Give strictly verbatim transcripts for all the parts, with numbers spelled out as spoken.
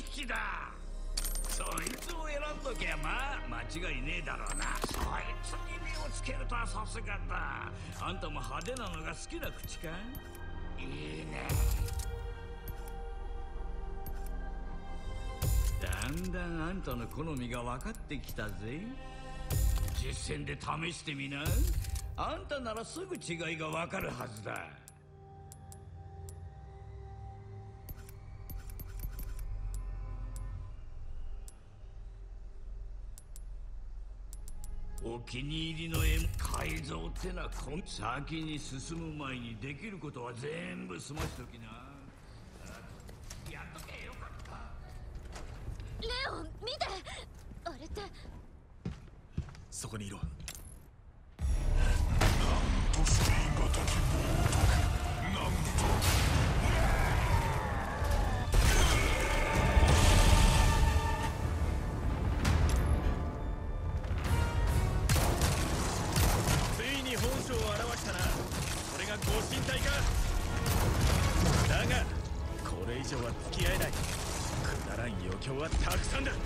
匹だ。そいつを選んどきゃまあ間違いねえだろうな。そいつに目をつけるとはさすがだ。あんたも派手なのが好きな口か。いいね。だんだんあんたの好みが分かってきたぜ。実践で試してみな。あんたならすぐ違いが分かるはずだ。お気に入りの絵改造ってのはこん先に進む前にできることは全部済ましときな。やっとけよかった。 レオン見て、あれってそこにいろ。 なんとスピン型機暴徳、なんと本性を表したな。これがご神体か。だがこれ以上は付き合えない。くだらん余興はたくさんだ。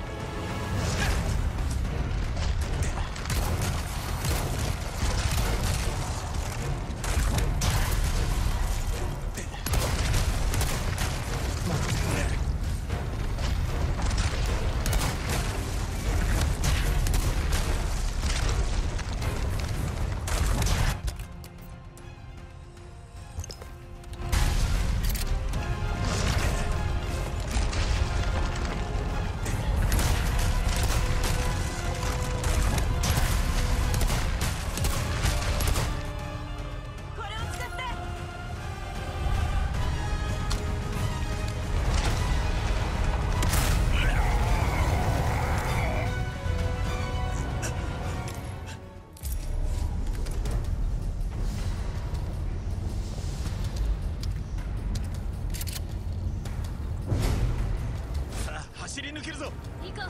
走り抜けるぞ。 行こう。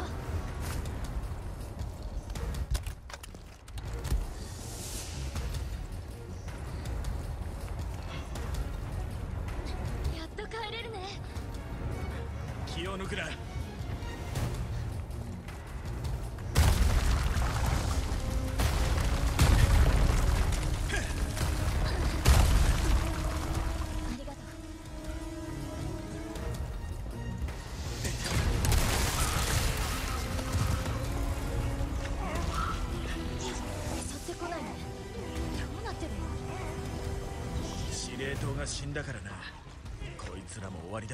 やっと帰れるね。 気を抜くな。司令塔が死んだからな。こいつらも終わりだ。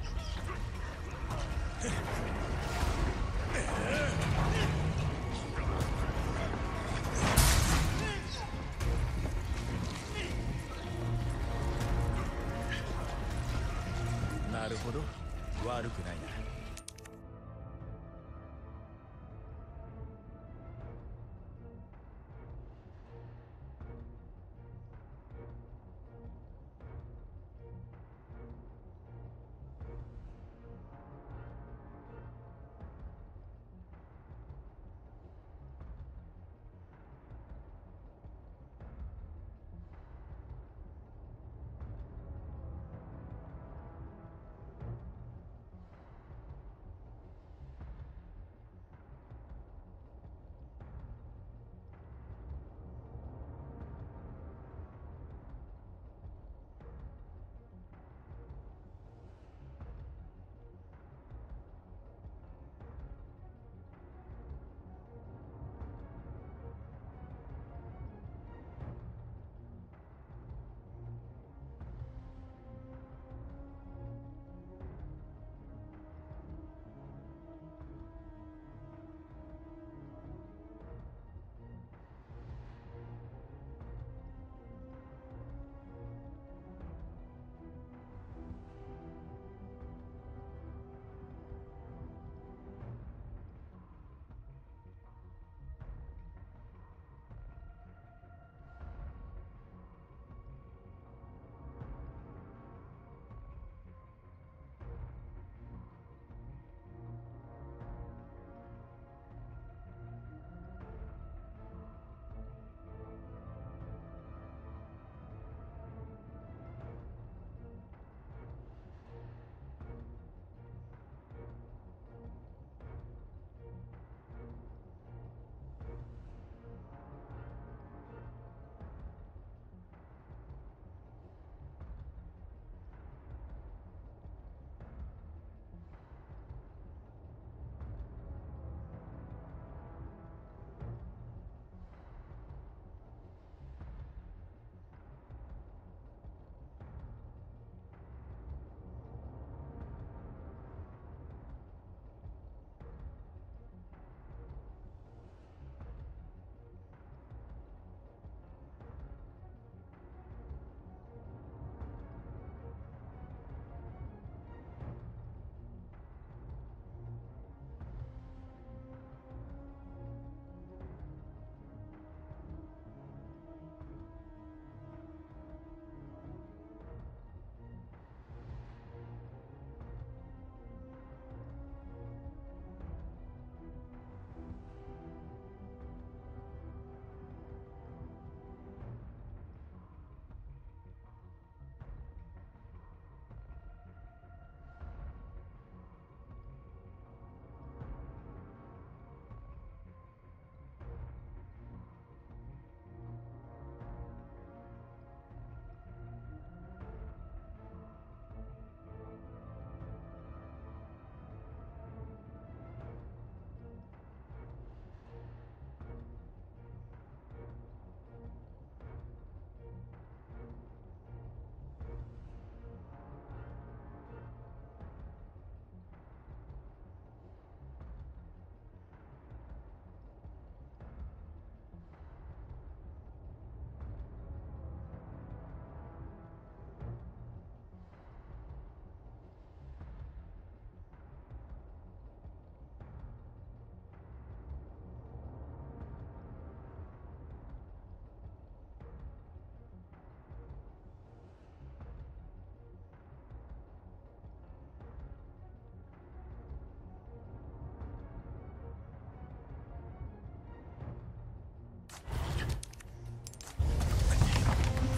なるほど、悪くないな。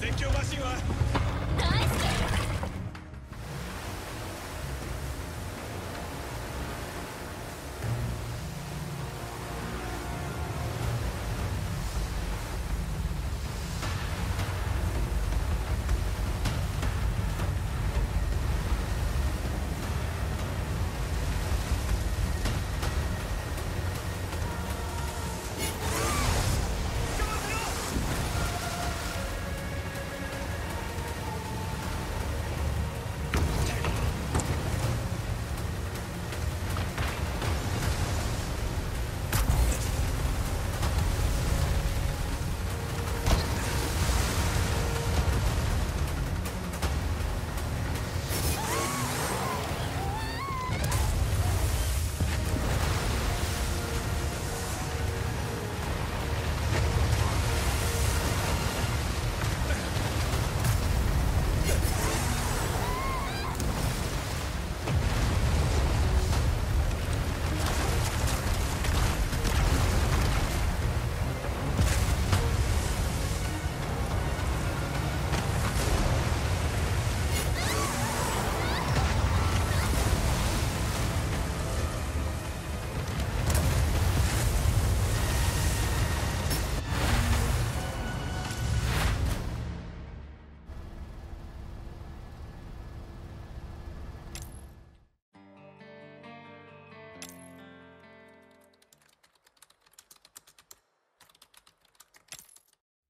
絶叫マシンは大好き。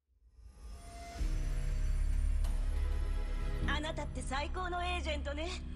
あなたって最高のエージェントね。